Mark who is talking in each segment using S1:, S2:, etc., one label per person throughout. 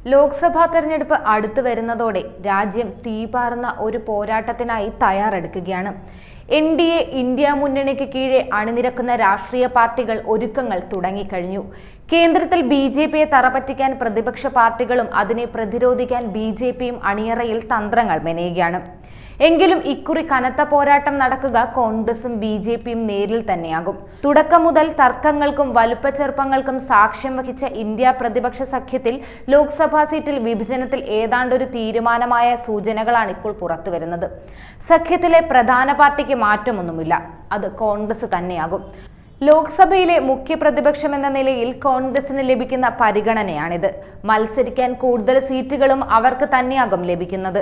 S1: ലോക്സഭാ തെരഞ്ഞെടുപ്പ് അടുത്തു വരുന്നതോടെ രാജ്യം തീപാറുന്ന ഒരു പോരാട്ടത്തിനായി തയ്യാറെടുക്കുകയാണ്. NDA ഇന്ത്യ മുന്നണിക്ക് കീഴെ അണിനിരക്കുന്ന രാഷ്ട്രീയ പാർട്ടികൾ ഒരുക്കങ്ങൾ തുടങ്ങിക്കഴിഞ്ഞു. കേന്ദ്രത്തിൽ BJPയെ തറപറ്റിക്കാൻ പ്രതിപക്ഷ പാർട്ടികളും അതിനെ പ്രതിരോധിക്കാൻ BJPയും അണിയറയിൽ തന്ത്രങ്ങൾ മെനയുകയാണ്. എങ്കിലും ഇക്കുറി കനത്ത പോരാട്ടം നടക്കുക കോൺഗ്രസും BJPയും നേരിൽ തന്നെയാകും. തുടക്കം മുതൽ തർക്കങ്ങൾക്കും വലുപ്പച്ചെറുപ്പങ്ങൾക്കും സാക്ഷ്യം വഹിച്ച ഇന്ത്യ പ്രതിപക്ഷ സഖ്യത്തിൽ ലോക്സഭാ സീറ്റിൽ വിഭജനത്തിൽ ഏതാണ്ടൊരു തീരുമാനമായ സൂചനകളാണ് ഇപ്പോൾ പുറത്തുവരുന്നത്. സഖ്യത്തിലെ പ്രധാന പാർട്ടിക്ക് മാറ്റമൊന്നുമില്ല, അത് കോൺഗ്രസ് തന്നെയാകും. ലോക്സഭയിലെ മുഖ്യ പ്രതിപക്ഷമെന്ന നിലയിൽ കോൺഗ്രസിന് ലഭിക്കുന്ന പരിഗണനയാണിത്. മത്സരിക്കാൻ കൂടുതൽ സീറ്റുകളും അവർക്ക് തന്നെയാകും ലഭിക്കുന്നത്.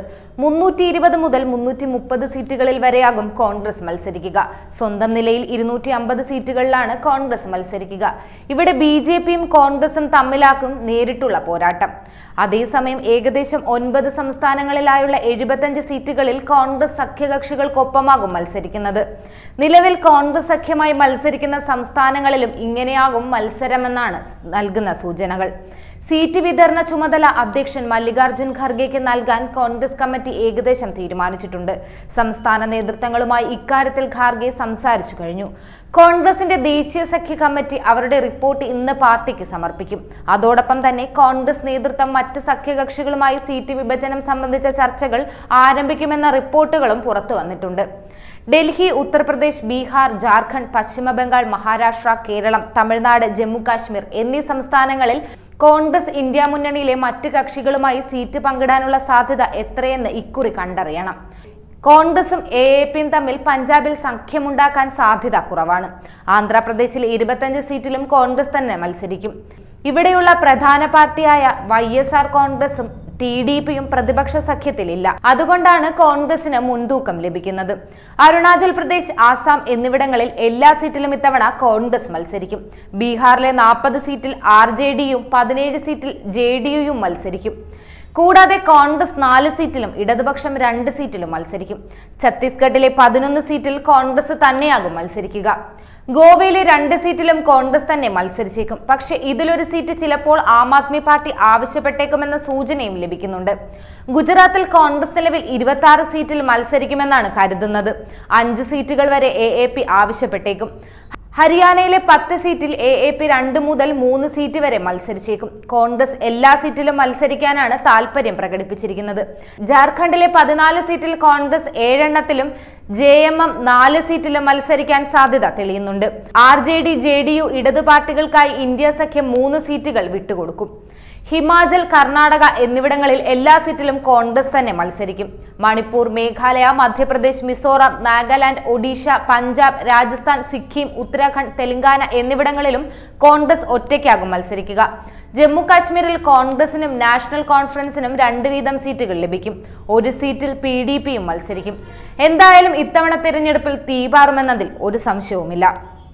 S1: 320 മുതൽ 330 സീറ്റുകളിൽ വരെയാകും കോൺഗ്രസ് മത്സരിക്കുക. സ്വന്തം നിലയിൽ 250 സീറ്റുകളിലാണ് കോൺഗ്രസ് മത്സരിക്കുക. ഇവിടെ BJPയും കോൺഗ്രസും തമ്മിലാക്കും നേരിട്ടുള്ള പോരാട്ടം. അതേസമയം ഏകദേശം 9 സംസ്ഥാനങ്ങളിലായുള്ള 75 സീറ്റുകളിൽ കോൺഗ്രസ് സഖ്യകക്ഷികൾക്കൊപ്പമാകും മത്സരിക്കുന്നത്. നിലവിൽ കോൺഗ്രസ് സഖ്യമായി മത്സരിക്കുന്ന സംസ്ഥാനങ്ങളിലും ഇങ്ങനെയാകും മത്സരമെന്നാണ് നൽകുന്ന സൂചനകൾ. സീറ്റ് വിതരണ ചുമതല അധ്യക്ഷൻ മല്ലികാർജുൻ ഖർഗെക്ക് നൽകാൻ കോൺഗ്രസ് കമ്മിറ്റി ഏകദേശം തീരുമാനിച്ചിട്ടുണ്ട്. സംസ്ഥാന നേതൃത്വങ്ങളുമായി ഇക്കാര്യത്തിൽ ഖാർഗെ സംസാരിച്ചു കഴിഞ്ഞു. കോൺഗ്രസിന്റെ ദേശീയ സഖ്യ കമ്മിറ്റി അവരുടെ റിപ്പോർട്ട് ഇന്ന് പാർട്ടിക്ക് സമർപ്പിക്കും. അതോടൊപ്പം തന്നെ കോൺഗ്രസ് നേതൃത്വം മറ്റ് സഖ്യകക്ഷികളുമായി സീറ്റ് വിഭജനം സംബന്ധിച്ച ചർച്ചകൾ ആരംഭിക്കുമെന്ന റിപ്പോർട്ടുകളും പുറത്തു വന്നിട്ടുണ്ട്. ഡൽഹി, ഉത്തർപ്രദേശ്, ബീഹാർ, ജാർഖണ്ഡ്, പശ്ചിമ ബംഗാൾ, മഹാരാഷ്ട്ര, കേരളം, തമിഴ്നാട്, ജമ്മു കാശ്മീർ എന്നീ സംസ്ഥാനങ്ങളിൽ കോൺഗ്രസ് ഇന്ത്യ മുന്നണിയിലെ മറ്റ് കക്ഷികളുമായി സീറ്റ് പങ്കിടാനുള്ള സാധ്യത എത്രയെന്ന് ഇക്കുറി കണ്ടറിയണം. കോൺഗ്രസും AAPയും തമ്മിൽ പഞ്ചാബിൽ സഖ്യമുണ്ടാക്കാൻ സാധ്യത കുറവാണ്. ആന്ധ്രാപ്രദേശിൽ 25 സീറ്റിലും കോൺഗ്രസ് തന്നെ മത്സരിക്കും. ഇവിടെയുള്ള പ്രധാന പാർട്ടിയായ YSR കോൺഗ്രസും TDPയും പ്രതിപക്ഷ സഖ്യത്തിലില്ല. അതുകൊണ്ടാണ് കോൺഗ്രസിന് മുൻതൂക്കം ലഭിക്കുന്നത്. അരുണാചൽ പ്രദേശ്, ആസാം എന്നിവിടങ്ങളിൽ എല്ലാ സീറ്റിലും ഇത്തവണ കോൺഗ്രസ് മത്സരിക്കും. ബീഹാറിലെ 40 സീറ്റിൽ RJDയും 17 സീറ്റിൽ JDUയും മത്സരിക്കും. കൂടാതെ കോൺഗ്രസ് 4 സീറ്റിലും ഇടതുപക്ഷം 2 സീറ്റിലും മത്സരിക്കും. ഛത്തീസ്ഗഡിലെ 11 സീറ്റിൽ കോൺഗ്രസ് തന്നെയാകും മത്സരിക്കുക. ഗോവയിലെ 2 സീറ്റിലും കോൺഗ്രസ് തന്നെ മത്സരിച്ചേക്കും. പക്ഷേ ഇതിലൊരു സീറ്റ് ചിലപ്പോൾ ആം ആദ്മി പാർട്ടി ആവശ്യപ്പെട്ടേക്കുമെന്ന സൂചനയും ലഭിക്കുന്നുണ്ട്. ഗുജറാത്തിൽ കോൺഗ്രസ് നിലവിൽ 26 സീറ്റിൽ മത്സരിക്കുമെന്നാണ് കരുതുന്നത്. 5 സീറ്റുകൾ വരെ AAP ആവശ്യപ്പെട്ടേക്കും. ഹരിയാനയിലെ 10 സീറ്റിൽ AAP 2 മുതൽ 3 സീറ്റ് വരെ മത്സരിച്ചേക്കും. കോൺഗ്രസ് എല്ലാ സീറ്റിലും മത്സരിക്കാനാണ് താൽപര്യം പ്രകടിപ്പിച്ചിരിക്കുന്നത്. ജാർഖണ്ഡിലെ 14 സീറ്റിൽ കോൺഗ്രസ് 7 എണ്ണത്തിലും JMM 4 സീറ്റിലും മത്സരിക്കാൻ സാധ്യത തെളിയുന്നുണ്ട്. RJD, JDU ഇടതു പാർട്ടികൾക്കായി ഇന്ത്യ സഖ്യം 3 സീറ്റുകൾ വിട്ടുകൊടുക്കും. ഹിമാചൽ, കർണാടക എന്നിവിടങ്ങളിൽ എല്ലാ സീറ്റിലും കോൺഗ്രസ് തന്നെ മത്സരിക്കും. മണിപ്പൂർ, മേഘാലയ, മധ്യപ്രദേശ്, മിസോറാം, നാഗാലാൻഡ്, ഒഡീഷ, പഞ്ചാബ്, രാജസ്ഥാൻ, സിക്കിം, ഉത്തരാഖണ്ഡ്, തെലങ്കാന എന്നിവിടങ്ങളിലും കോൺഗ്രസ് ഒറ്റയ്ക്കാകും മത്സരിക്കുക. ജമ്മു കാശ്മീരിൽ കോൺഗ്രസിനും നാഷണൽ കോൺഫറൻസിനും 2 വീതം സീറ്റുകൾ ലഭിക്കും. 1 സീറ്റിൽ PDPയും മത്സരിക്കും. എന്തായാലും ഇത്തവണ തെരഞ്ഞെടുപ്പിൽ തീപാറുമെന്നതിൽ ഒരു സംശയവുമില്ല.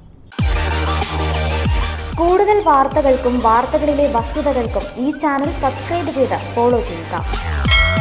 S2: കൂടുതൽ വാർത്തകൾക്കും വാർത്തകളിലെ വസ്തുതകൾക്കും ഈ ചാനൽ സബ്സ്ക്രൈബ് ചെയ്ത് ഫോളോ ചെയ്യുക.